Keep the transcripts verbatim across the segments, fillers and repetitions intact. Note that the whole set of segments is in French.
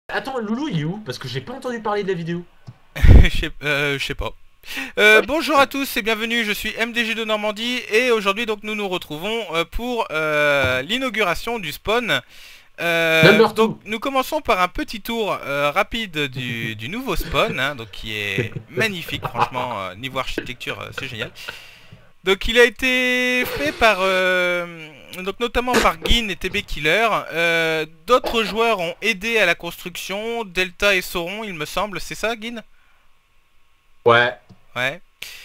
Attends, Loulou, il est où? Parce que j'ai pas entendu parler de la vidéo. Je sais euh, je sais pas. Euh, bonjour à tous et bienvenue, je suis M D G de Normandie et aujourd'hui donc nous nous retrouvons euh, pour euh, l'inauguration du spawn. Euh, Number donc two. nous commençons par un petit tour euh, rapide du, du nouveau spawn, hein, donc qui est magnifique franchement, euh, niveau architecture euh, c'est génial. Donc il a été fait par euh, donc notamment par Gin et T B Killer. Euh, D'autres joueurs ont aidé à la construction, Delta et Sauron il me semble, c'est ça Gin? Ouais. Ouais.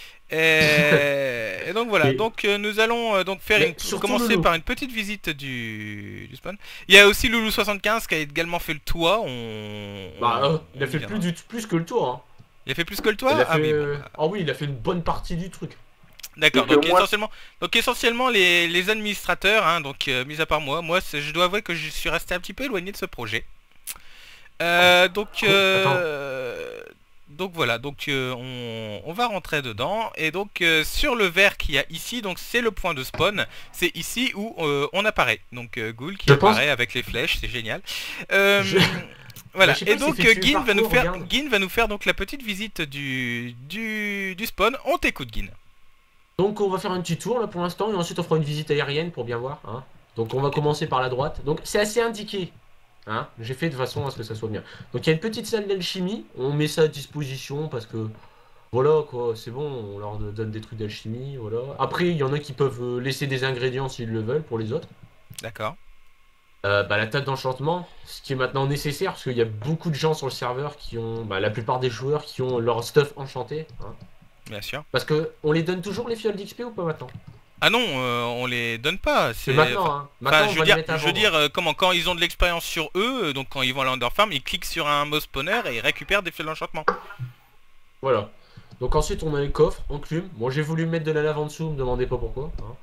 Et, et donc voilà, Et... donc euh, nous allons euh, donc faire Mais une surtout commencer Loulou. par une petite visite du, du spawn. Il y a aussi Loulou soixante-quinze qui a également fait le toit. On, Bah, on, euh, il on a y fait plus, viendra. du... plus que le tour, hein. Il a fait plus que le toit? Il a Ah fait... oui, bon euh, bah. Ah oui, il a fait une bonne partie du truc. D'accord, Donc, euh, donc moi... essentiellement, donc essentiellement les, les administrateurs, hein, donc euh, mis à part moi, moi je dois avouer que je suis resté un petit peu éloigné de ce projet. Euh, donc, Attends. euh, donc voilà, donc euh, on, on va rentrer dedans et donc euh, sur le verre qu'il y a ici, donc c'est le point de spawn, c'est ici où euh, on apparaît. Donc euh, Ghoul qui Je pense... apparaît avec les flèches, c'est génial. Euh, Je... Bah, voilà, je sais pas, et il s'est donc fait euh, tuer Gin va nous parcours, faire, regarde. Gin va nous faire donc la petite visite du du, du spawn. On t'écoute Gin. Donc, on va faire un petit tour, là, pour l'instant, et ensuite on fera une visite aérienne pour bien voir, hein. Donc, on va Ok. commencer par la droite. Donc, c'est assez indiqué, hein. J'ai fait de façon à ce que ça soit bien. Donc, il y a une petite salle d'alchimie. On met ça à disposition parce que... Voilà quoi, c'est bon, on leur donne des trucs d'alchimie, voilà. Après, il y en a qui peuvent euh, laisser des ingrédients s'ils le veulent pour les autres. D'accord, Euh, bah, la table d'enchantement, ce qui est maintenant nécessaire, parce qu'il y a beaucoup de gens sur le serveur qui ont, bah, la plupart des joueurs qui ont leur stuff enchanté, hein. bien sûr. Parce que on les donne toujours les fioles d'X P ou pas maintenant? Ah non, euh, on les donne pas. C'est C'est, maintenant, enfin, hein. enfin, Maintenant, on je veux va les dire, mettre à je veux vendre. dire, euh, comment, quand ils ont de l'expérience sur eux, euh, donc quand ils vont à l'Underfarm, ils cliquent sur un mouse spawner et ils récupèrent des feux d'enchantement. Voilà. Donc ensuite, on a les coffres, enclume. Bon, j'ai voulu mettre de la lave en dessous, me demandez pas pourquoi, hein.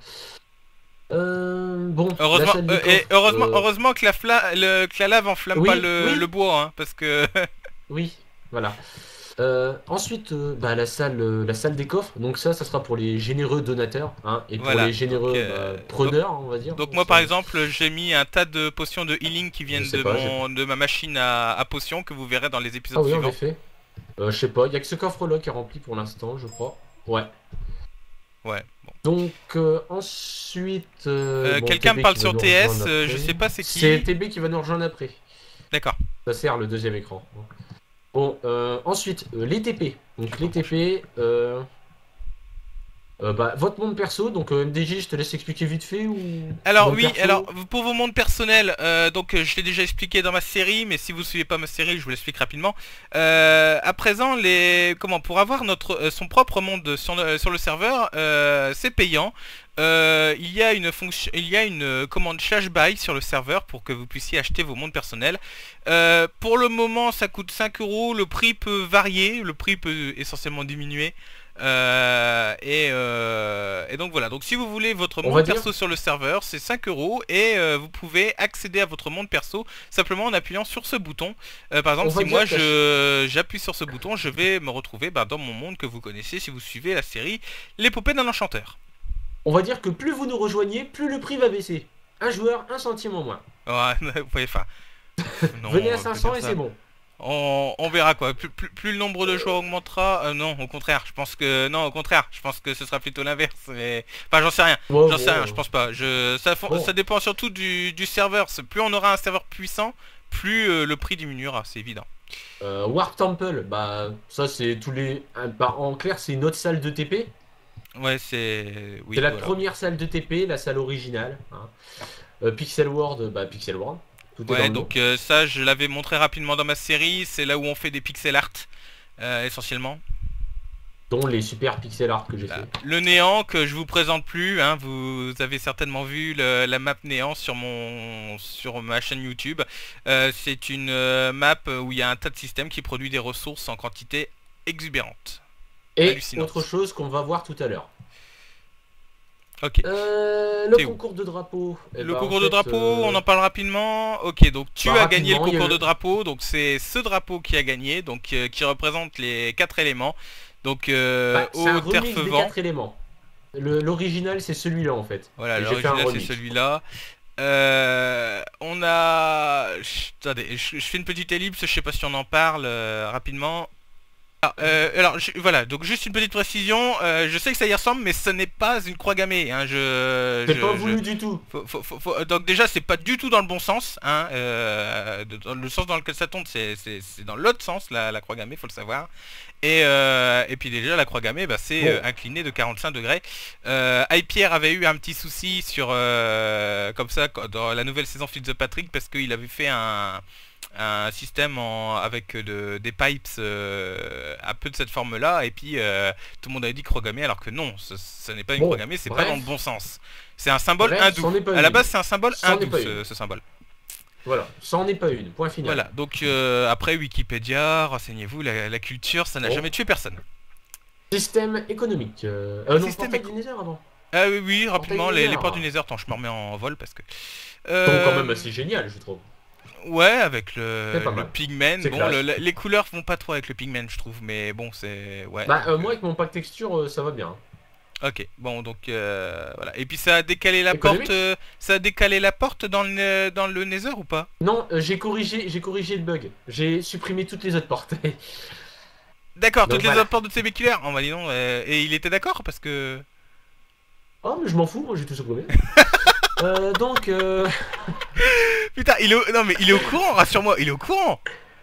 Euh, bon, la Heureusement, salle des euh, et coffres. heureusement, euh, heureusement que la, fla le, que la lave enflamme pas Oui, le, le oui, bois, hein, parce que. oui, voilà. Euh, ensuite, euh, bah, la salle, euh, la salle des coffres. Donc ça, ça sera pour les généreux donateurs, hein, et pour les Voilà. Donc, généreux euh, bah, donc, preneurs, on va dire. donc moi C'est par un- exemple, j'ai mis un tas de potions de healing qui Je viennent sais de pas. j'ai- mon, de ma machine à, à potions que vous verrez dans les Ah épisodes oui, en suivants. effet. Euh, je sais pas. Il y a que ce coffre-là qui est rempli pour l'instant, je crois. Ouais. Ouais. Bon. Donc euh, ensuite, euh, Euh, bon, Quelqu'un me T B parle qui va sur nous rejoindre T S, euh, je après. sais pas c'est C'est qui. T B qui va nous rejoindre après. D'accord. Ça sert le deuxième écran. Bon, euh, ensuite, euh, les T P. Donc les Attends, bon, je- T P, euh, euh, bah, votre monde perso. Donc euh, M D J, je te laisse expliquer vite fait ou Alors monde oui, alors perso. pour vos mondes personnels, euh, donc euh, je l'ai déjà expliqué dans ma série, mais si vous suivez pas ma série, je vous l'explique rapidement. Euh, à présent, les comment pour avoir notre euh, son propre monde sur le, sur le serveur, euh, c'est payant. Euh, il y a une fonction, il y a une euh, commande Slash Buy sur le serveur pour que vous puissiez acheter vos mondes personnels. Euh, pour le moment, ça coûte cinq euros. Le prix peut varier, le prix peut essentiellement diminuer. Euh, et, euh, et donc voilà, donc si vous voulez votre On va monde dire. perso sur le serveur, c'est cinq euros et euh, vous pouvez accéder à votre monde perso simplement en appuyant sur ce bouton. Euh, par On exemple, va si moi dire qu'à ch- je j'appuie sur ce bouton, je vais me retrouver bah, dans mon monde que vous connaissez si vous suivez la série L'épopée d'un enchanteur. on va dire que plus vous nous rejoignez, plus le prix va baisser. Un joueur, un centime en moins. Ouais, vous pouvez, enfin, non, Venez à on va pas dire cinq cents et c'est ça. bon. On, on verra quoi. Plus, plus- plus le nombre de joueurs augmentera, euh, non, au contraire. Je pense que non, au contraire. Je pense que ce sera plutôt l'inverse. Mais enfin, j'en sais rien. Ouais, J'en sais rien. bon. Je euh, pense pas. Je ça, fon- Bon. ça dépend surtout du, du serveur. C'est- Plus on aura un serveur puissant, plus euh, le prix diminuera. C'est évident. Euh, Warp Temple, bah ça c'est tous les. un- Bah, en clair, c'est une autre salle de T P. Ouais, c'est C'est oui, la voilà. première salle de T P, la salle originale, hein. Euh, Pixel World, bah Pixel World. Tout est dans Ouais, le nom. donc euh, ça, je l'avais montré rapidement dans ma série. C'est là où on fait des pixel art euh, essentiellement. Dont les super pixel art que j'ai Là. fait. Le néant que je vous présente plus, hein, vous avez certainement vu le- la map néant sur mon sur ma chaîne YouTube. Euh, c'est une euh, map où il y a un tas de systèmes qui produit des ressources en quantité exubérante, Et autre hallucinante. chose qu'on va voir tout à l'heure. Ok. Euh, le T'es où? concours de drapeau. Eh Le bah, en concours de fait, drapeau, on euh, en parle rapidement. Ok, donc tu bah, as gagné le rapidement, il y a concours de le. drapeau, donc c'est ce drapeau qui a gagné, donc euh, qui représente les quatre éléments. Donc euh, Bah, c'est un eau, terre, remix feu, des vent. quatre éléments. Le- L'original, c'est celui-là en fait. Voilà, Et j'ai fait un l'original c'est remix. celui-là. Euh, on a... Attendez, je, je fais une petite ellipse, je sais pas si on en parle euh, rapidement. Ah, euh, alors je- voilà, donc juste une petite précision, euh, je sais que ça y ressemble, mais ce n'est pas une croix gammée, hein, je, C'est pas je, je- voulu du tout. faut- faut- faut- faut- donc déjà c'est pas du tout dans le bon sens, hein, euh, de- dans le sens dans lequel ça tombe, c'est c'est- c'est dans l'autre sens, la, la croix gammée, faut le savoir. Et, euh, et puis déjà la croix gammée, bah, c'est euh, Bon, incliné de quarante-cinq degrés. Euh, Pierre avait eu un petit souci sur, euh, comme ça, dans la nouvelle saison Fitzpatrick, parce qu'il avait fait un un système en, avec de, des pipes euh, un peu de cette forme là et puis euh, tout le monde avait dit croix gammée alors que non, ce, ce n'est pas une croix bon, gammée, c'est pas dans le bref, bon sens, c'est un symbole bref, hindou, c'en est pas à la une. base c'est un symbole C'en est hindou pas ce, une. ce symbole. Voilà, c'en est pas une. Point final. Voilà, donc euh, après Wikipédia, renseignez-vous, la, la culture ça n'a Bon. jamais tué personne. Système économique. Euh, euh, non, Système portail éco... du Nether avant. Ah oui oui, Portail rapidement du les, Nether. les portes du Nether, attends je me remets en vol parce que... Donc quand Euh... même assez génial, je trouve. Ouais, avec C'est le, pas le mal. pigment, C'est bon classe. le- le- les couleurs vont pas trop avec le pigment je trouve, mais bon c'est... Ouais, Bah, euh, donc, moi euh, avec mon pack texture, euh, ça va bien. ok, bon donc euh, voilà. Et puis ça a décalé la porte, Économique? euh, ça a décalé la porte dans le dans le Nether ou pas? Non, euh, j'ai corrigé, j'ai corrigé le bug. J'ai supprimé toutes les autres portes. D'accord, Donc toutes les voilà. autres portes de séculaire. On va dire non. euh, et il était d'accord parce que. Oh, mais je m'en fous, moi j'ai tout supprimé. euh, donc, euh... Putain, il est au... non mais il est au courant, rassure-moi, il est au courant.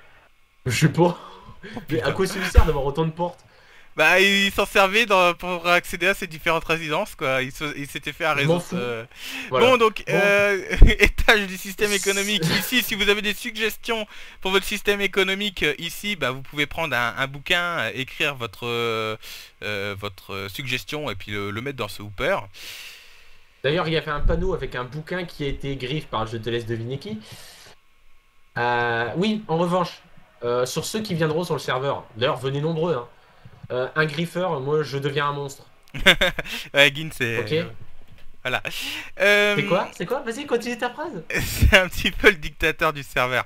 je sais pas. Mais à Putain. quoi ça lui sert d'avoir autant de portes? Bah il s'en servait dans... pour accéder à ces différentes résidences quoi. Il se- il s'était fait un Je m'en réseau. fous. euh, Voilà. Bon donc Bon. euh, étage du système économique ici, si vous avez des suggestions pour votre système économique euh, ici, bah vous pouvez prendre un, un bouquin, euh, écrire votre euh, euh, votre euh, suggestion et puis le, le mettre dans ce hooper. D'ailleurs, il y avait un panneau avec un bouquin qui a été griffe par Je te laisse deviner qui. Euh, oui, en revanche, euh, sur ceux qui viendront sur le serveur, d'ailleurs venez nombreux, hein. Euh, un griffeur, moi je deviens un monstre. Ouais, Gin c'est Ok. euh, voilà. Euh, C'est quoi? C'est quoi? Vas-y, continue ta phrase. C'est un petit peu le dictateur du serveur.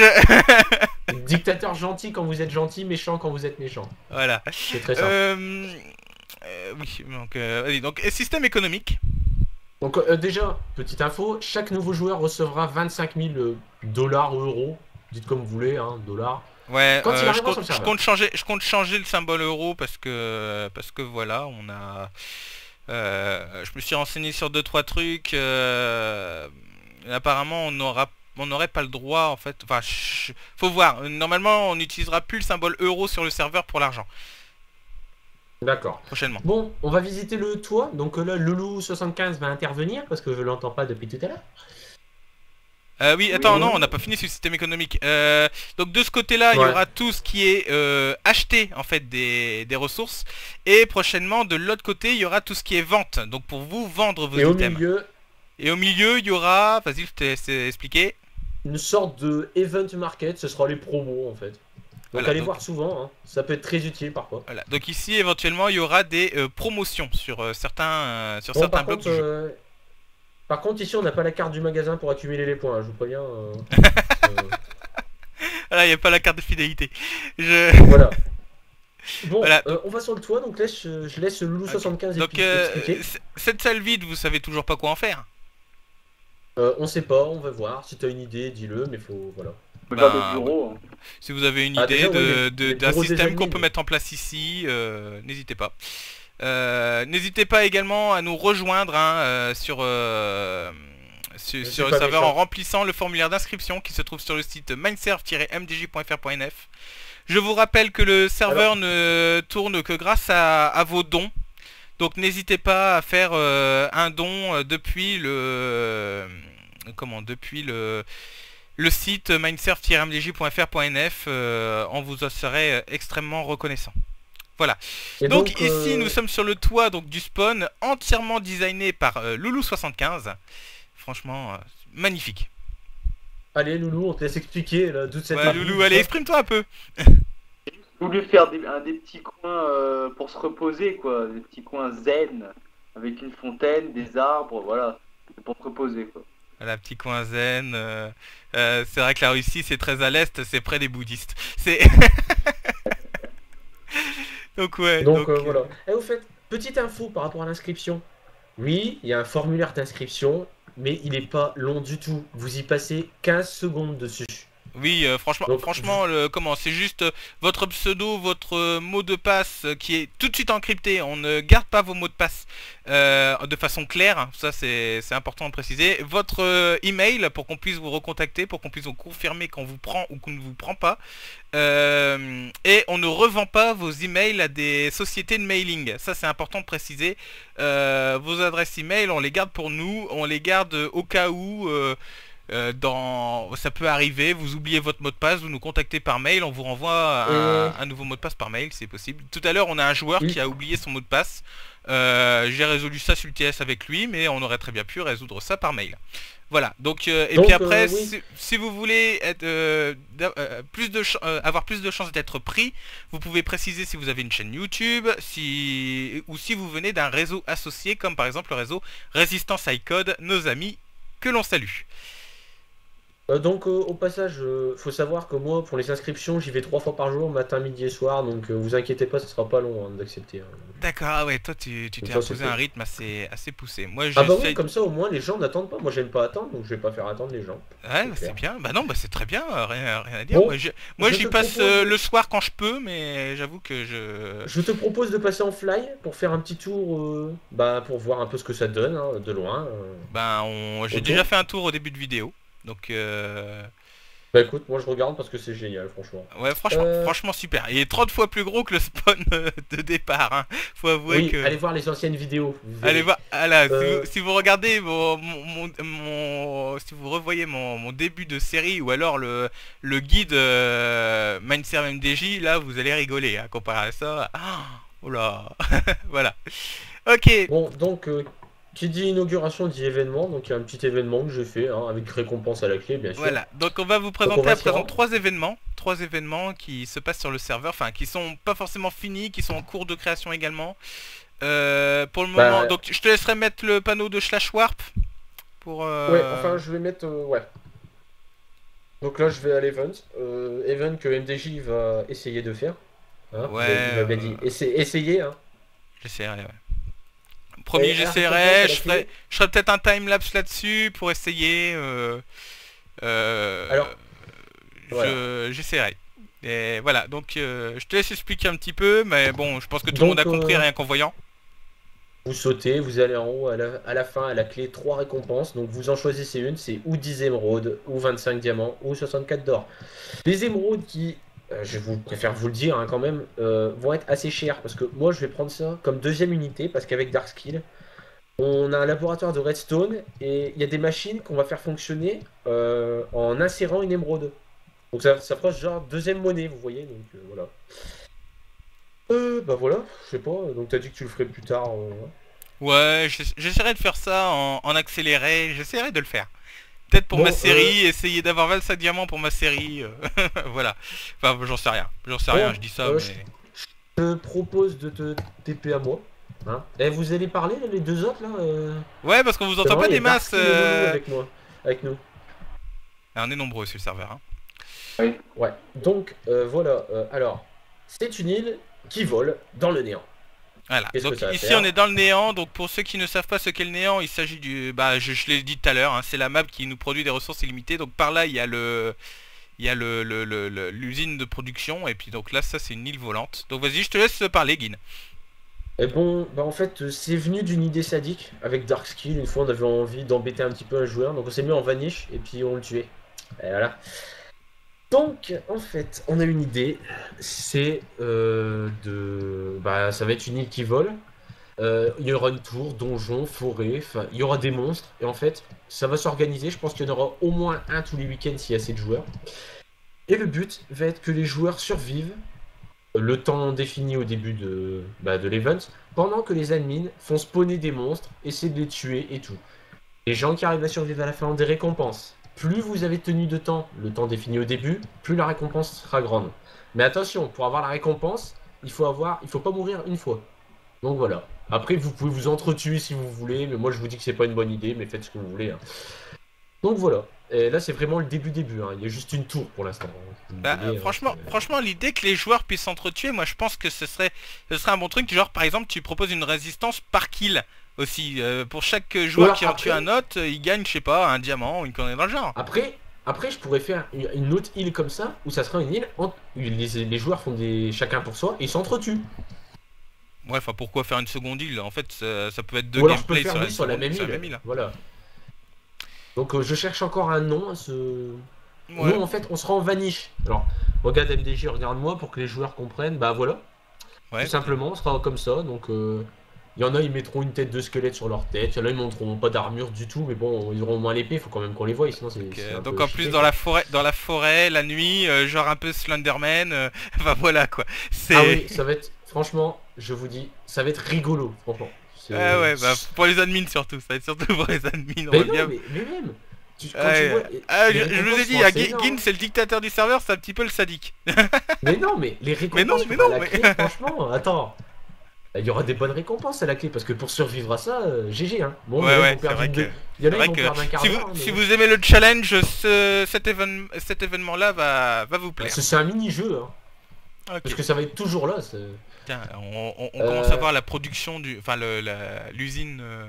Je... Dictateur gentil quand vous êtes gentil, méchant quand vous êtes méchant. voilà. C'est très simple. Euh... euh, oui, donc, euh, vas-y, donc euh, système économique. Donc euh, déjà, petite info, chaque nouveau joueur recevra vingt-cinq mille dollars ou euros, dites comme vous voulez, hein, dollars. Ouais, Quand il euh, je, arrivera sur compte, le je serveur. compte changer, je compte changer le symbole euro parce que parce que voilà, on a. Euh, je me suis renseigné sur deux trois trucs. Euh, apparemment, on aura, on n'aurait pas le droit en fait. Enfin, je- faut voir. Normalement, on n'utilisera plus le symbole euro sur le serveur pour l'argent D'accord. prochainement. Bon, on va visiter le toit. Donc euh, là, Loulou soixante-quinze va intervenir parce que je l'entends pas depuis tout à l'heure. Euh, oui, attends, Oui. non, on n'a pas fini sur le système économique. Euh, donc de ce côté-là, il y Ouais. aura tout ce qui est euh, acheté en fait des, des ressources, et prochainement de l'autre côté, il y aura tout ce qui est vente. Donc pour vous vendre vos Et au items. milieu, Et au milieu, il y aura, vas-y, je t'ai c'est expliqué. une sorte de event market, ce sera les promos en fait. Donc Voilà, allez donc- voir souvent, hein. Ça peut être très utile parfois. Voilà. Donc ici, éventuellement, il y aura des euh, promotions sur euh, certains euh, sur Bon, certains par blocs contre, du jeu. euh, par contre, ici on n'a pas la carte du magasin pour accumuler les points, hein, je vous préviens. euh, euh, Voilà, il n'y a pas la carte de fidélité. Je... Voilà. Bon, Voilà. euh, on va sur le toit, donc laisse, je laisse Loulou Ok. soixante-quinze Donc expli- euh, expliquer. c- cette salle vide, vous savez toujours pas quoi en faire. Euh, on sait pas, on va voir. Si t'as une idée, dis-le, mais faut. Voilà. On peut faire Bah, des bureaux. hein. Si vous avez une Ah, idée déjà, oui, de- les- de- les d'un bureaux des système qu'on admins. peut mettre en place ici, euh, n'hésitez pas. Euh, n'hésitez pas également à nous rejoindre hein, euh, sur, euh, sur, Je sur suis le pas serveur méchant. en remplissant le formulaire d'inscription qui se trouve sur le site mindserve tiret m d j point f r point n f. Je vous rappelle que le serveur ne tourne que grâce à, à vos dons. Donc n'hésitez pas à faire euh, un don euh, depuis le euh, comment depuis le le site mindserve tiret m d j point f r point n f, euh, on vous en serait euh, extrêmement reconnaissant. Voilà. Et Donc, donc, ici euh, nous sommes sur le toit donc du spawn entièrement designé par euh, Loulou soixante-quinze. Franchement euh, magnifique. Allez, Loulou, on te laisse expliquer là, d'où cette Ouais, marque. Loulou, allez exprime-toi un peu. J'ai voulu faire des, un, des petits coins euh, pour se reposer, quoi. Des petits coins zen, avec une fontaine, des arbres, voilà. C'est pour se reposer, quoi. Voilà, petit coin zen. euh, euh, c'est vrai que la Russie c'est très à l'est, c'est près des bouddhistes. C'est donc ouais. Donc, euh, euh, voilà. Et au fait, petite info par rapport à l'inscription. Oui, il y a un formulaire d'inscription. mais il n'est pas long du tout. Vous y passez quinze secondes dessus. Oui, euh, franchement, Donc, franchement, le, comment, c'est juste euh, votre pseudo, votre euh, mot de passe euh, qui est tout de suite encrypté. On ne garde pas vos mots de passe euh, de façon claire. Ça, c'est c'est important de préciser. Votre euh, email pour qu'on puisse vous recontacter, pour qu'on puisse vous confirmer qu'on vous prend ou qu'on ne vous prend pas. Euh, et on ne revend pas vos emails à des sociétés de mailing. Ça, c'est important de préciser. Euh, vos adresses email, on les garde pour nous. On les garde au cas où. Euh, Euh, dans... Ça peut arriver, vous oubliez votre mot de passe, vous nous contactez par mail, on vous renvoie un, Euh. un nouveau mot de passe par mail, c'est possible. Tout à l'heure, on a un joueur Oui. qui a oublié son mot de passe. Euh, J'ai résolu ça sur le T S avec lui, mais on aurait très bien pu résoudre ça par mail. Voilà, donc, euh, et Donc, puis après, euh, oui. si, si vous voulez être, euh, euh, plus de euh, avoir plus de chances d'être pris, vous pouvez préciser si vous avez une chaîne YouTube, si ou si vous venez d'un réseau associé, comme par exemple le réseau Résistance iCode, nos amis que l'on salue. Euh, donc euh, au passage, euh, faut savoir que moi, pour les inscriptions, j'y vais trois fois par jour, matin, midi et soir, donc euh, vous inquiétez pas, ce sera pas long hein, d'accepter. Hein. D'accord, ah ouais, toi tu tu t'es Ça, imposé c'est un fait. rythme assez, assez poussé. Moi Ah bah oui, j'essaie... comme ça au moins les gens n'attendent pas. Moi j'aime pas attendre, donc je vais pas faire attendre les gens. Ouais, bah, C'est c'est clair. bien. Bah non, bah c'est très bien, euh, rien, rien à dire. Bon, Moi je- moi, je j'y te passe propose- euh, le soir quand je peux, mais j'avoue que je... Je te propose de passer en fly pour faire un petit tour, euh, bah, pour voir un peu ce que ça donne hein, de loin. euh. Ben, on... j'ai Autour. déjà fait un tour au début de vidéo. Donc, euh... Bah écoute, moi je regarde parce que c'est génial, franchement. ouais, franchement, Euh. franchement super. Il est trente fois plus gros que le spawn euh, de départ, hein. Faut avouer Oui, que... allez voir les anciennes vidéos. vous verrez. Allez voir, ah là, si, Euh. vous, si vous regardez mon, mon, mon- mon- si vous revoyez mon, mon début de série ou alors le, le guide euh, Mindserve M D J, là vous allez rigoler hein, comparé à ça. Ah, oh là, voilà. Ok, Bon, donc, euh, qui dit inauguration dit événement, donc il y a un petit événement que j'ai fait, hein, avec récompense à la clé, bien sûr. voilà. Donc on va vous on présenter va à s'y présent rendre. trois événements, trois événements qui se passent sur le serveur, enfin qui sont pas forcément finis, qui sont en cours de création également. Euh, pour le Bah, moment, donc je te laisserai mettre le panneau de Slash Warp pour. euh, Ouais, enfin, je vais mettre. euh, ouais. Donc là, je vais à l'event. Euh, event que M D J va essayer de faire. Hein, Ouais, il m'a bien dit. euh, Essa- Essayez, hein. J'essaierai, ouais. Promis, Et la j'essaierai. récompense à la Je ferai, clé. je ferai peut-être un timelapse là-dessus pour essayer. Euh, euh, Alors, je- voilà. j'essaierai. Et voilà, donc euh, je te laisse expliquer un petit peu, mais bon, je pense que tout le Donc, monde a compris euh, rien qu'en voyant. Vous sautez, vous allez en haut, à la, à la fin, à la clé, trois récompenses. Donc vous en choisissez une, c'est ou dix émeraudes, ou vingt-cinq diamants, ou soixante-quatre d'or. Les émeraudes qui, euh, je vous préfère vous le dire hein, quand même, euh, vont être assez chères. Parce que moi, je vais prendre ça comme deuxième unité, parce qu'avec Darkskill, on a un laboratoire de redstone, et il y a des machines qu'on va faire fonctionner euh, en insérant une émeraude. Donc ça, ça fera ce genre deuxième monnaie, vous voyez, donc euh, voilà. Euh, bah voilà, je sais pas, donc t'as dit que tu le ferais plus tard. euh, Ouais, j'ess- j'essaierai de faire ça en, en accéléré, j'essaierai de le faire. Peut-être pour Bon, ma série, essayer d'avoir vingt-cinq diamants pour ma série. euh, voilà. Enfin, j'en sais rien. J'en sais Bon, rien, je dis ça, euh, mais... Je te propose de te T P à moi. Hein. Et vous allez parler, là, les deux autres, là euh... Ouais, parce qu'on vous c'est entend vrai, pas il y a des masses. Darkskin et Loulou euh, avec moi, avec nous. ah, on est nombreux sur le serveur. Hein. Ouais, donc euh, voilà, euh, alors, c'est une île qui vole dans le néant. Voilà, Qu'est-ce donc que ça va ici faire on est dans le néant, donc pour ceux qui ne savent pas ce qu'est le néant, il s'agit du... Bah je, je l'ai dit tout à l'heure, hein, c'est la map qui nous produit des ressources illimitées, donc par là il y a le... Il y a le, le, le- le- l'usine de production, et puis donc là ça c'est une île volante. Donc vas-y, je te laisse parler, Guin. Et bon, bah en fait, euh, c'est venu d'une idée sadique avec Darkskill. Une fois, on avait envie d'embêter un petit peu un joueur, donc on s'est mis en vanish et puis on le tuait. Et voilà. Donc, en fait, on a une idée. C'est euh, de. Bah, ça va être une île qui vole. Euh, il y aura une tour, donjon, forêt, enfin, il y aura des monstres. Et en fait, ça va s'organiser. Je pense qu'il y en aura au moins un tous les week-ends s'il y a assez de joueurs. Et le but va être que les joueurs survivent le temps défini au début de, bah, de l'event, pendant que les admins font spawner des monstres, essaient de les tuer et tout. Les gens qui arrivent à survivre à la fin ont des récompenses. Plus vous avez tenu de temps, le temps défini au début, plus la récompense sera grande. Mais attention, pour avoir la récompense, il faut avoir, il faut pas mourir une fois. Donc voilà. Après, vous pouvez vous entretuer si vous voulez, mais moi je vous dis que c'est pas une bonne idée, mais faites ce que vous voulez. Hein. Donc voilà. Et là, c'est vraiment le début début. Hein. Il y a juste une tour pour l'instant. Bah, Vous voyez, euh, hein, franchement, c'est- franchement, l'idée que les joueurs puissent s'entretuer, moi je pense que ce serait, ce serait un bon truc. Genre, par exemple, tu proposes une résistance par kill. aussi. Euh, pour chaque Ou joueur alors qui en tue après, un autre, euh, il gagne, je sais pas, un diamant ou une connerie dans le genre. après, après, je pourrais faire une une autre île comme ça, où ça serait une île en- où les, les joueurs font des chacun pour soi et ils s'entretuent. Ouais, enfin pourquoi faire une seconde île? En fait, ça, ça peut être deux Ou alors je peux le gameplays faire sur la, oui sur la seconde, même sur la île. même île. Voilà. Donc euh, je cherche encore un nom à ce. Nous Ouais, en fait on sera en vanish. Alors regarde M D J, regarde-moi pour que les joueurs comprennent. Bah voilà. Tout ouais. simplement, on sera comme ça. Donc euh, il y en a ils mettront une tête de squelette sur leur tête. Il y en a ils montreront pas d'armure du tout. Mais bon ils auront au moins l'épée. Faut quand même qu'on les voie. Sinon c'est Ok, c'est un donc peu en plus cheaté, dans quoi. la forêt, dans la forêt, la nuit, euh, genre un peu Slenderman, euh, enfin voilà quoi. Ah C'est oui, ça va être. Franchement, je vous dis, ça va être rigolo. Franchement. ouais C'est. ouais, bah pour les admins surtout, ça va être surtout pour les admins, on Mais va non, bien. mais, mais même. Tu- quand tu vois. Ouais. Ah, je, Les je vous ai récompenses dit, sont à assez Gin, énormes, Gin, hein. c'est le dictateur du serveur, c'est un petit peu le sadique. Mais non, mais les Mais non, récompenses mais qu'on non, va à la mais clé, franchement, attends. Il y aura des bonnes récompenses à la clé parce que pour survivre à ça, euh, G G hein. Bon, il y en ouais a, ils ouais, vont c'est perdre vrai une que de- il y en c'est a, ils vrai vont que perdre un quart si vous d'heure, hein, si mais vous aimez le challenge, ce, cet événement cet événement là va va vous bah, plaire. c'est c'est un mini-jeu, hein. Parce Ok. que ça va être toujours là. c'est- Tiens, on, on- on commence à Euh, voir la production du, enfin le la- l'usine euh,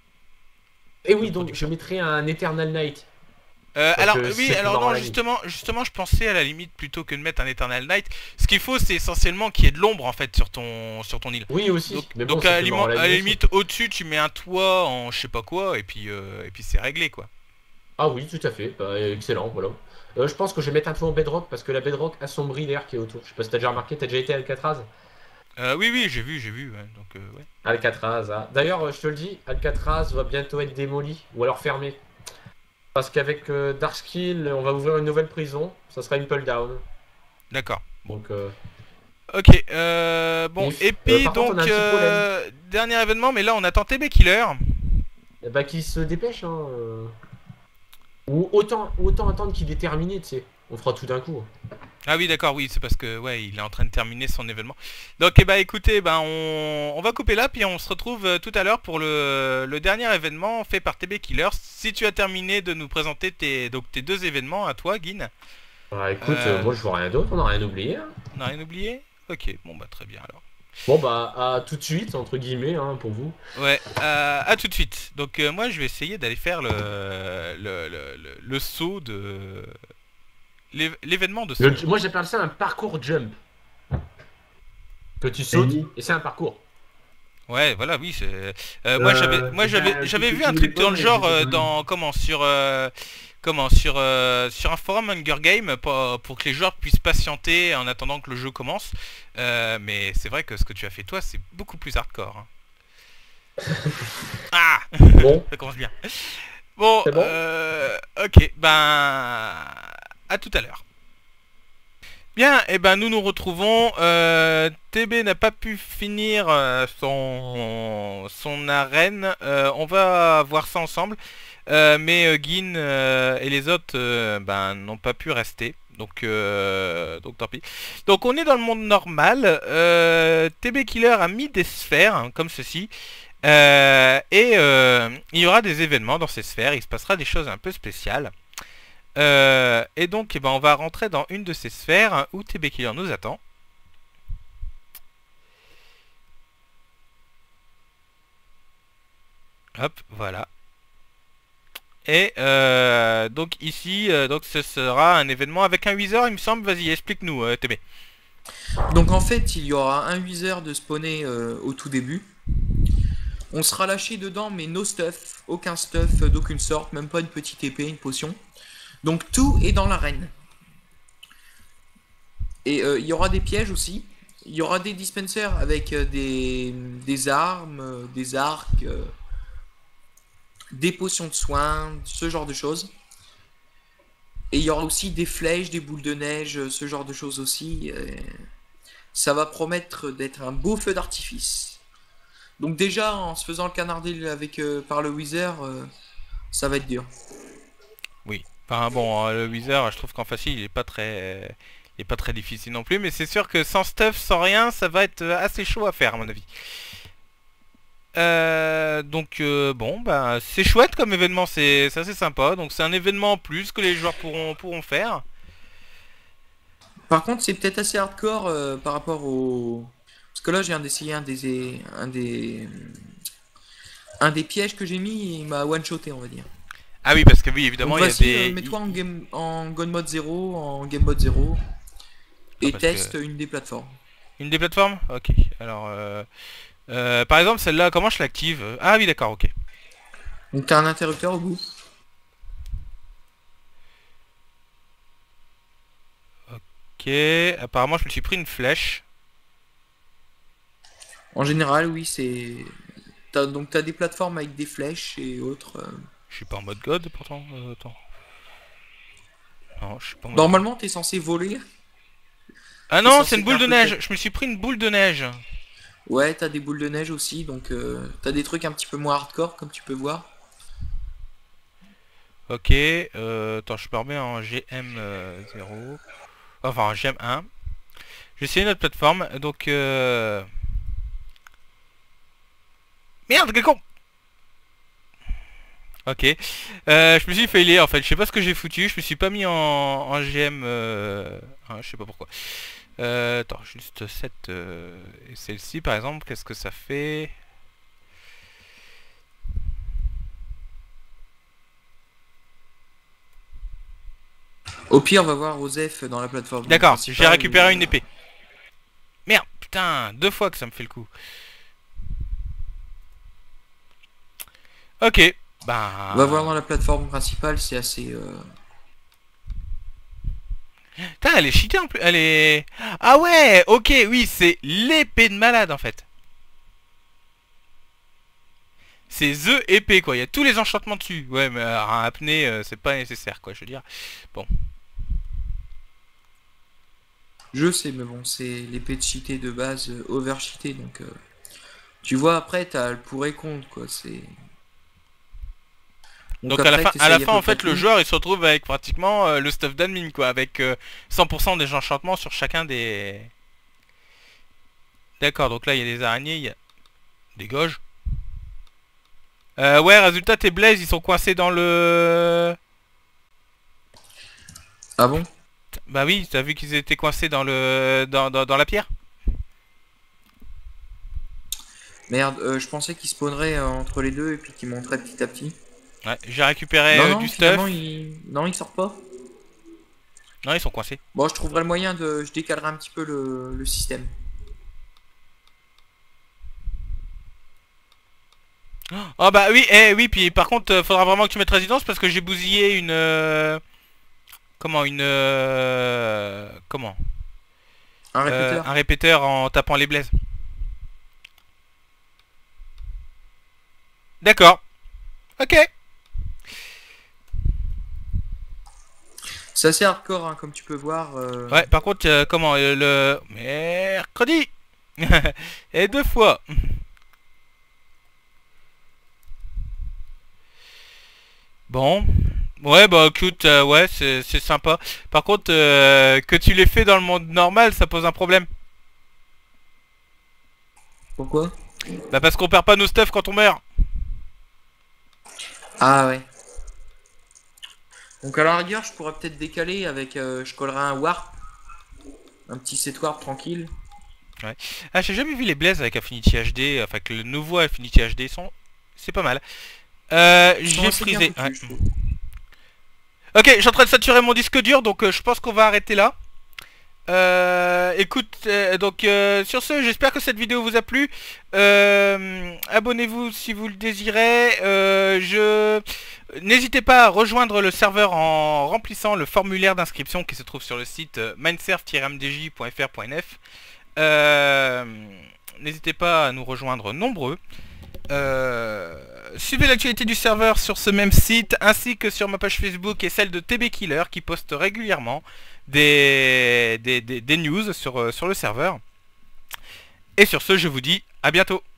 Et de oui, donc je production. mettrai un Eternal Night. Euh, Parce alors que oui, c'est plus alors marrant non, la nuit. justement, justement, je pensais à la limite plutôt que de mettre un Eternal Night. Ce qu'il faut, c'est essentiellement qu'il y ait de l'ombre en fait sur ton sur ton île. Oui, aussi. Donc, Mais bon, donc c'est à, la plus marrant limi- la à la nuit aussi. limite, au-dessus, tu mets un toit en je sais pas quoi, et puis euh, et puis c'est réglé quoi. Ah oui, tout à fait. Bah, excellent, voilà. Euh, je pense que je vais mettre un peu en bedrock parce que la bedrock assombrit l'air qui est autour. Je sais pas si t'as déjà remarqué, t'as déjà été à Alcatraz? Euh, oui, oui, j'ai vu, j'ai vu. Ouais, donc euh, ouais. Alcatraz, hein. D'ailleurs, euh, je te le dis, Alcatraz va bientôt être démoli ou alors fermé. Parce qu'avec euh, Darkskill, on va ouvrir une nouvelle prison. Ça sera Impel Down. D'accord. Donc, euh, Ok. Euh, bon, if. et Euh, puis par contre, on a donc un petit problème. euh, dernier événement, mais là on attend T B Killer. Eh bah, qu'il se dépêche, hein. euh. Ou autant, autant attendre qu'il est terminé, tu sais. On fera tout d'un coup. Ah oui, d'accord, oui, c'est parce que ouais, il est en train de terminer son événement. Donc, eh ben, écoutez, ben, on, on va couper là, puis on se retrouve euh, tout à l'heure pour le, le dernier événement fait par T B Killer. Si tu as terminé de nous présenter tes, donc, tes deux événements à toi, Guin. Bah écoute, euh, Euh, moi je vois rien d'autre, on n'a rien oublié, hein. on n'a rien oublié? Ok, bon bah très bien alors. Bon bah à tout de suite, entre guillemets, hein, pour vous. Ouais, euh, à tout de suite. Donc euh, moi je vais essayer d'aller faire le, le, le, le, le saut de... l'év- l'événement de saut. Le- moi j'appelle ça un parcours jump. Que tu sautes Annie. et c'est un parcours. Ouais, voilà, oui, c'est. Euh, moi, j'avais, Euh, moi, j'ai j'avais, un j'avais petit vu un peu truc de dans le mais genre je sais euh, pas. dans comment sur, euh, comment sur, euh, sur un forum Hunger Game pour, pour que les joueurs puissent patienter en attendant que le jeu commence. Euh, mais c'est vrai que ce que tu as fait toi, c'est beaucoup plus hardcore. Hein. Ah, Bon, ça commence bien. Bon, C'est bon euh, ok, ben, à tout à l'heure. Bien, et ben nous nous retrouvons. Euh, T B n'a pas pu finir euh, son son arène. Euh, on va voir ça ensemble. Euh, mais euh, Guin euh, et les autres euh, ben n'ont pas pu rester. Donc euh, donc tant pis. Donc on est dans le monde normal. Euh, T B Killer a mis des sphères hein, comme ceci. Euh, et euh, il y aura des événements dans ces sphères. Il se passera des choses un peu spéciales. Euh, et donc, eh ben, on va rentrer dans une de ces sphères où T B Killer nous attend. Hop, voilà. Et euh, donc ici, euh, donc ce sera un événement avec un Wither, il me semble. Vas-y, explique-nous, euh, T B. Donc en fait, il y aura un Wither de spawner euh, au tout début. On sera lâché dedans, mais no stuff, aucun stuff d'aucune sorte, même pas une petite épée, une potion. Donc tout est dans l'arène. Et euh, il y aura des pièges aussi. Il y aura des dispensers avec euh, des, des armes, euh, des arcs, euh, des potions de soins, ce genre de choses. Et il y aura aussi des flèches, des boules de neige, ce genre de choses aussi. Et ça va promettre d'être un beau feu d'artifice. Donc déjà, en se faisant le canarder avec, euh, par le Wither, euh, ça va être dur. Oui. Enfin bon, euh, le Wither, je trouve qu'en facile, il est pas très, il est pas très difficile non plus. Mais c'est sûr que sans stuff, sans rien, ça va être assez chaud à faire à mon avis. Euh, donc euh, bon, bah c'est chouette comme événement, c'est c'est assez sympa. Donc c'est un événement en plus que les joueurs pourront pourront faire. Par contre, c'est peut-être assez hardcore euh, par rapport au... Parce que là, j'ai un d'essayer un des... un des... un des pièges que j'ai mis, il m'a one-shoté, on va dire. Ah oui, parce que oui, évidemment, Donc il y a vas-y, des... euh, mets-toi en, game, en God Mode zéro, en Game Mode zéro, et parce teste que- une des plateformes. Une des plateformes? Ok. Alors, euh, euh, par exemple, celle-là, comment je l'active? Ah oui, d'accord, ok. Donc t'as un interrupteur au bout. Ok, apparemment, je me suis pris une flèche. En général, oui, c'est... T'as, donc t'as des plateformes avec des flèches et autres. euh. Je suis pas en mode God, pourtant. Euh, attends. Non, je suis pas en mode... Normalement, t'es censé voler. Ah t'es non, censé c'est une boule faire de neige. peut-être- Je me suis pris une boule de neige. Ouais, t'as des boules de neige aussi, donc euh, t'as des trucs un petit peu moins hardcore, comme tu peux voir. Ok, euh, attends, je me remets en G M zéro. Enfin, en G M un. Je vais essayer notre plateforme, donc... Euh... Merde, quel con! Ok, euh, je me suis failé en fait, je sais pas ce que j'ai foutu, je me suis pas mis en, en G M, euh... hein, je sais pas pourquoi. Euh, attends, juste cette... Euh... Et celle-ci par exemple, qu'est-ce que ça fait? Au pire, on va voir Osef dans la plateforme. D'accord, principale, j'ai récupéré et, une euh, épée. Merde, putain, deux fois que ça me fait le coup. Ok, bah... On va voir dans la plateforme principale, c'est assez... euh, Putain, elle est cheatée en plus, elle est... Ah ouais, ok, oui, c'est l'épée de malade en fait. C'est The épée quoi, il y a tous les enchantements dessus. Ouais, mais alors, un apnée, euh, c'est pas nécessaire quoi, je veux dire. Bon. Je sais, mais bon, c'est l'épée de cheaté de base, euh, over cheaté, donc... euh, Tu vois, après, t'as le pour et contre, quoi, c'est... Donc, à la après, fin, à la t'essayes fin peu en fait, près le tout. joueur il se retrouve avec pratiquement euh, le stuff d'admin quoi, avec euh, cent pour cent des enchantements sur chacun des... D'accord, donc là il y a des araignées, il y a des goges. Euh, ouais, résultat tes blazes ils sont coincés dans le... Ah bon? Bah oui, t'as vu qu'ils étaient coincés dans le... dans, dans, dans la pierre. Merde, euh, je pensais qu'il spawnerait euh, entre les deux et puis qu'il monterait petit à petit. Ouais, j'ai récupéré non, euh, non, du stuff. finalement, il... Non, il sort pas. Non, ils sont coincés. Bon, je trouverai le moyen de... Je décalerai un petit peu le, le système. Oh bah oui, eh oui, puis par contre, euh, faudra vraiment que tu mettes résidence parce que j'ai bousillé une... euh, Comment, une... euh, Comment Un Euh, répéteur. Un répéteur en tapant les blazes. D'accord. Ok. C'est assez hardcore, hein, comme tu peux voir. euh, Ouais, par contre, euh, comment, euh, le... Mercredi. Et deux fois. Bon. Ouais, bah écoute, euh, ouais, c'est c'est sympa. Par contre, euh, que tu l'aies fait dans le monde normal, ça pose un problème. Pourquoi? Bah parce qu'on perd pas nos stuff quand on meurt. Ah ouais. Donc à la rigueur, je pourrais peut-être décaler avec... euh, je collerai un warp. Un petit set warp tranquille. Ah, j'ai jamais vu les blazes avec Affinity H D, enfin que le nouveau Affinity H D sont... C'est pas mal. Euh, Ils sont j'ai assez bien frisé. foutus, Ouais. je trouve. Ok, je suis en train de saturer mon disque dur, donc euh, je pense qu'on va arrêter là. Euh, écoute, euh, donc euh, sur ce, j'espère que cette vidéo vous a plu. Euh, Abonnez-vous si vous le désirez. Euh, je N'hésitez pas à rejoindre le serveur en remplissant le formulaire d'inscription qui se trouve sur le site euh, mindsurf tiret m d j point f r point n f. Euh, N'hésitez pas à nous rejoindre nombreux. Euh, suivez l'actualité du serveur sur ce même site ainsi que sur ma page Facebook et celle de T B Killer qui poste régulièrement des, des, des, des news sur, sur le serveur. Et sur ce, je vous dis à bientôt.